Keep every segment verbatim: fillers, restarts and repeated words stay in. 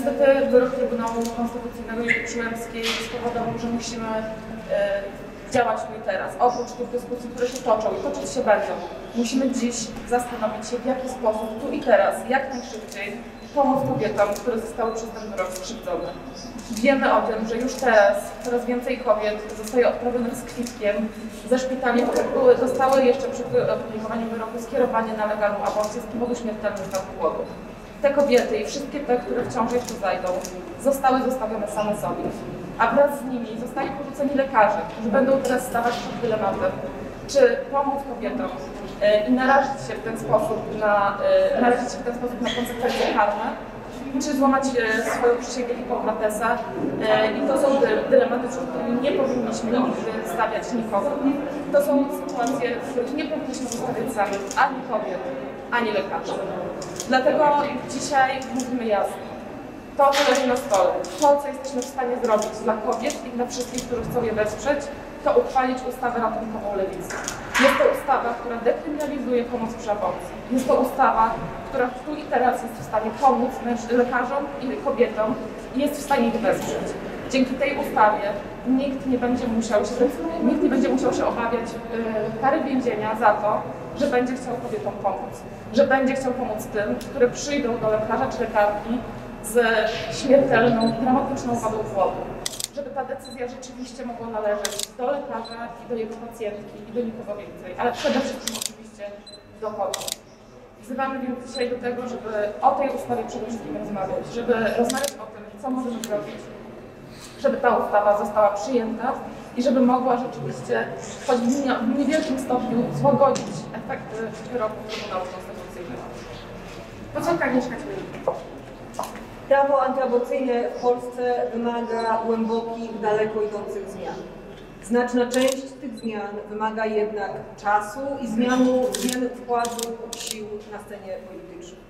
Niestety wyrok Trybunału Konstytucyjnego Julii Przyłębskiej spowodował, że musimy działać tu i teraz. Oprócz tych dyskusji, które się toczą i toczyć się będą, musimy dziś zastanowić się, w jaki sposób tu i teraz, jak najszybciej pomóc kobietom, które zostały przez ten wyrok skrzywdzone. Wiemy o tym, że już teraz coraz więcej kobiet zostaje odprawionych z kwitkiem ze szpitali, które były, dostały jeszcze przed opublikowaniem wyroku skierowanie na legalną aborcję z powodu śmiertelnych płodów. Te kobiety i wszystkie te, które w ciąży jeszcze zajdą, zostały zostawione same sobie. A wraz z nimi zostali porzuceni lekarze, którzy będą teraz stawać przed dylematem, czy pomóc kobietom e, i narazić się w ten sposób na, e, narazić się w ten sposób na konsekwencje karne, czy złamać e, swoją przysięgę Hipokratesa. E, I to są dy, dylematy, przed którymi nie powinniśmy nigdy stawiać nikogo. To są sytuacje, w których nie powinniśmy zostawiać samych ani kobiet, ani lekarzy. Dlatego dzisiaj mówimy jasno. To, co leży na stole, to, co jesteśmy w stanie zrobić dla kobiet i dla wszystkich, którzy chcą je wesprzeć, to uchwalić ustawę ratunkową Lewicy. Jest to ustawa, która dekryminalizuje pomoc przy aborcji. Jest to ustawa, która tu i teraz jest w stanie pomóc lekarzom i kobietom i jest w stanie ich wesprzeć. Dzięki tej ustawie nikt nie będzie musiał się, nikt nie będzie musiał się obawiać yy, kary więzienia za to, że będzie chciał kobietom pomóc. Że będzie chciał pomóc tym, które przyjdą do lekarza czy lekarki z śmiertelną, dramatyczną wadą płodu. Żeby ta decyzja rzeczywiście mogła należeć do lekarza i do jego pacjentki i do nikogo więcej, ale przede wszystkim oczywiście do kobiet. Wzywamy więc dzisiaj do tego, żeby o tej ustawie przede wszystkim rozmawiać, żeby rozmawiać o tym, co możemy zrobić, żeby ta ustawa została przyjęta i żeby mogła rzeczywiście, choć w niewielkim stopniu, złagodzić efekty wyroku Trybunału Konstytucyjnego. Posłanka Agnieszka Ćmielewicz. Prawo antyaborcyjne w Polsce wymaga głębokich, daleko idących zmian. Znaczna część tych zmian wymaga jednak czasu i zmianu, zmiany wkładu sił na scenie politycznej.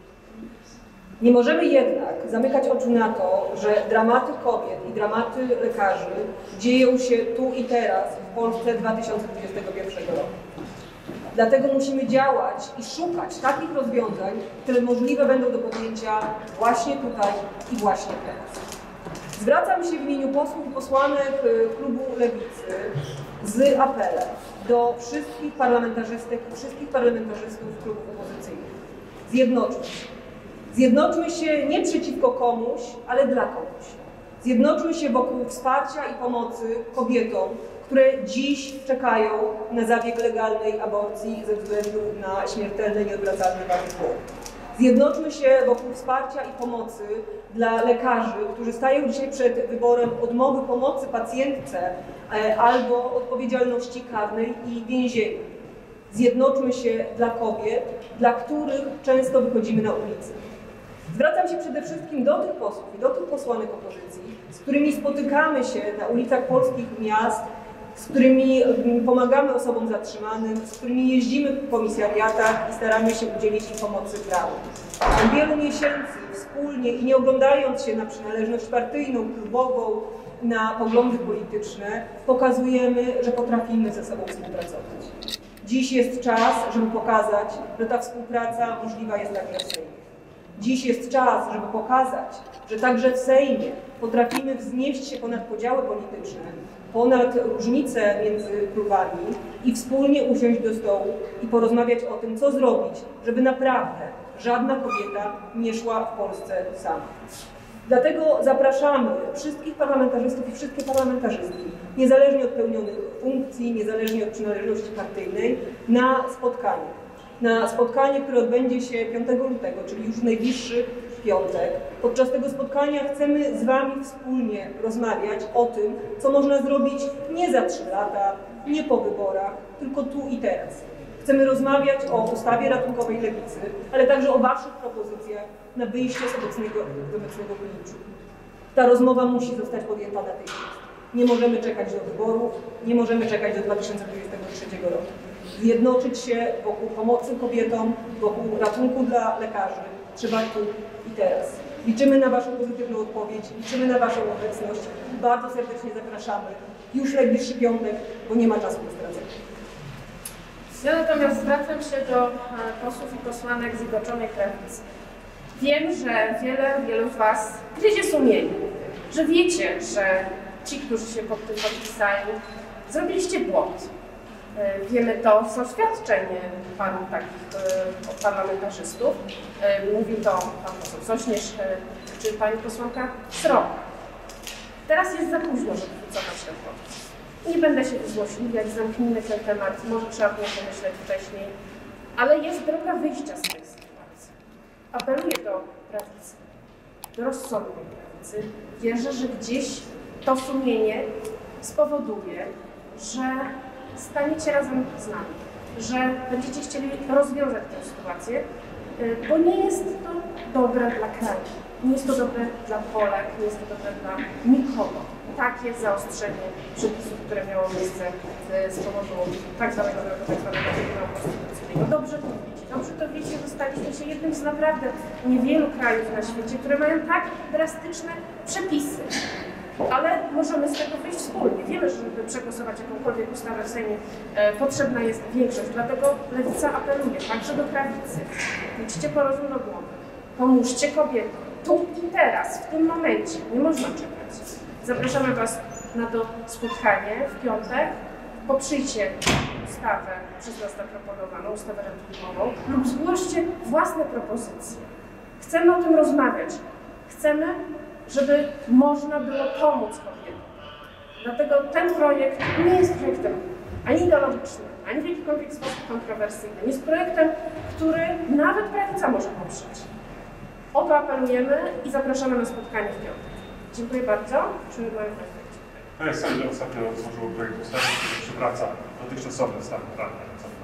Nie możemy jednak zamykać oczu na to, że dramaty kobiet i dramaty lekarzy dzieją się tu i teraz w Polsce dwa tysiące dwudziestego pierwszego roku. Dlatego musimy działać i szukać takich rozwiązań, które możliwe będą do podjęcia właśnie tutaj i właśnie teraz. Zwracam się w imieniu posłów i posłanek klubu Lewicy z apelem do wszystkich parlamentarzystek i wszystkich parlamentarzystów klubów opozycyjnych. Zjednoczmy się. Zjednoczmy się nie przeciwko komuś, ale dla komuś. Zjednoczmy się wokół wsparcia i pomocy kobietom, które dziś czekają na zabieg legalnej aborcji ze względu na śmiertelne, nieodwracalne wady płodu. Zjednoczmy się wokół wsparcia i pomocy dla lekarzy, którzy stają dzisiaj przed wyborem odmowy pomocy pacjentce albo odpowiedzialności karnej i więzienia. Zjednoczmy się dla kobiet, dla których często wychodzimy na ulicę. Zwracam się przede wszystkim do tych posłów i do tych posłanek opozycji, z którymi spotykamy się na ulicach polskich miast, z którymi pomagamy osobom zatrzymanym, z którymi jeździmy w komisariatach i staramy się udzielić im pomocy prawnej. Od wielu miesięcy wspólnie i nie oglądając się na przynależność partyjną, klubową, na poglądy polityczne, pokazujemy, że potrafimy ze sobą współpracować. Dziś jest czas, żeby pokazać, że ta współpraca możliwa jest także w Sejmie. Dziś jest czas, żeby pokazać, że także w Sejmie potrafimy wznieść się ponad podziały polityczne, ponad różnice między klubami i wspólnie usiąść do stołu i porozmawiać o tym, co zrobić, żeby naprawdę żadna kobieta nie szła w Polsce sama. Dlatego zapraszamy wszystkich parlamentarzystów i wszystkie parlamentarzystki, niezależnie od pełnionych funkcji, niezależnie od przynależności partyjnej, na spotkanie. Na spotkanie, które odbędzie się piątego lutego, czyli już w najbliższy piątek. Podczas tego spotkania chcemy z Wami wspólnie rozmawiać o tym, co można zrobić nie za trzy lata, nie po wyborach, tylko tu i teraz. Chcemy rozmawiać o ustawie ratunkowej Lewicy, ale także o Waszych propozycjach na wyjście z obecnego, z obecnego klinczu. Ta rozmowa musi zostać podjęta natychmiast. Nie możemy czekać do wyborów, nie możemy czekać do dwa tysiące dwudziestego trzeciego roku. Zjednoczyć się wokół pomocy kobietom, wokół ratunku dla lekarzy trzeba tu i teraz. Liczymy na Waszą pozytywną odpowiedź, liczymy na Waszą obecność. Bardzo serdecznie zapraszamy już najbliższy piątek, bo nie ma czasu do stracenia. Ja natomiast zwracam się do posłów i posłanek Zjednoczonej Prawicy. Wiem, że wiele, wielu z Was gryzie sumienie, że wiecie, że ci, którzy się pod tym podpisali, zrobiliście błąd. Wiemy to z oświadczeń paru takich parlamentarzystów. Mówił to pan poseł Sośnierz czy pani posłanka Sroka. Teraz jest za późno, żeby wycofać ten podpis. Nie będę się złośliwiać, zamknijmy ten temat, może trzeba było pomyśleć wcześniej, ale jest droga wyjścia z tej sytuacji. Apeluję do prawicy, do rozsądnej prawicy. Wierzę, że gdzieś to sumienie spowoduje, że staniecie razem z nami, że będziecie chcieli rozwiązać tę sytuację, bo nie jest to dobre dla kraju, nie jest to dobre dla Polek, nie jest to dobre dla nikogo. Takie zaostrzenie przepisów, które miało miejsce z powodu tak zwanego tak zwanego Trybunału Konstytucyjnego. Dobrze to widzicie, dobrze to widzicie, że staliśmy się jednym z naprawdę niewielu krajów na świecie, które mają tak drastyczne przepisy. Ale możemy z tego wyjść wspólnie. Wiemy, że żeby przegłosować jakąkolwiek ustawę w Sejmie e, potrzebna jest większość. Dlatego Lewica apeluje także do prawicy. Idźcie po rozum do głowy. Pomóżcie kobietom. Tu i teraz, w tym momencie. Nie można czekać. Zapraszamy Was na to spotkanie w piątek. Poprzyjcie ustawę przez nas zaproponowaną, ustawę referendumową lub zgłoście własne propozycje. Chcemy o tym rozmawiać. Chcemy, żeby można było pomóc kobietom. Dlatego ten projekt nie jest projektem ani ideologicznym, ani w jakikolwiek sposób kontrowersyjnym. Jest projektem, który nawet prawica może poprzeć. O to apelujemy i zapraszamy na spotkanie w piątek. Dziękuję bardzo. Czy mają Państwo? Projekt Sejm ostatnio złożył projekt ustawy, który przywraca dotychczasowe stany prawne.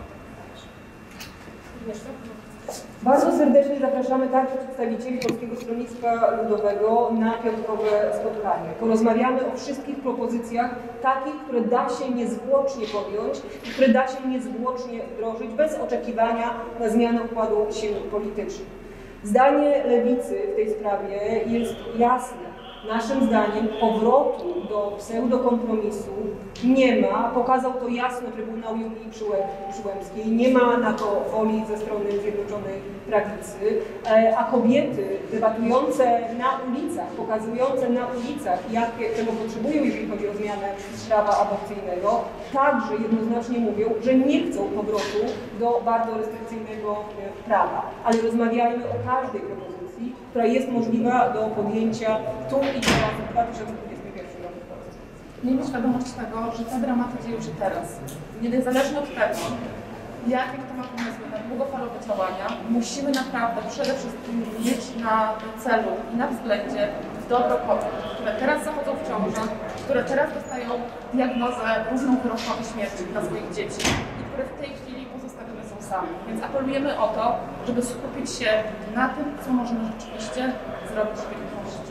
Jeszcze? Bardzo serdecznie zapraszamy także przedstawicieli Polskiego Stronnictwa Ludowego na piątkowe spotkanie. Porozmawiamy o wszystkich propozycjach takich, które da się niezwłocznie podjąć i które da się niezwłocznie wdrożyć bez oczekiwania na zmianę układu sił politycznych. Zdanie Lewicy w tej sprawie jest jasne. Naszym zdaniem powrotu do pseudokompromisu nie ma. Pokazał to jasno Trybunał Julii Przyłębskiej. Nie ma na to woli ze strony Zjednoczonej Prawicy, a kobiety debatujące na ulicach, pokazujące na ulicach, jakie czego potrzebują, jeżeli chodzi o zmianę prawa aborcyjnego, także jednoznacznie mówią, że nie chcą powrotu do bardzo restrykcyjnego prawa. Ale rozmawiajmy o każdej propozycji, która jest możliwa do podjęcia tu i teraz w dwa tysiące dwudziestym pierwszym roku w Polsce. Miejmy świadomość tego, że te dramaty dzieją się teraz. Niezależnie od tego, jakie kto ma pomysły na długofalowe działania, musimy naprawdę przede wszystkim mieć na celu i na względzie dobro kobiet, które teraz zachodzą w ciążę, które teraz dostają diagnozę różną wyrokową śmierci dla swoich dzieci i które w tej chwili pozostawione są same. Więc apelujemy o to, żeby skupić się na tym, co możemy rzeczywiście zrobić, żeby im pomóc.